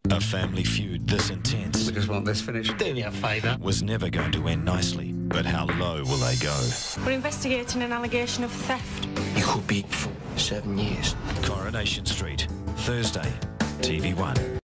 A family feud this intense We just want this finished. Do me a favour. was never going to end nicely. But how low will they go? We're investigating an allegation of theft. You could be for 7 years. Coronation Street, Thursday, TV1.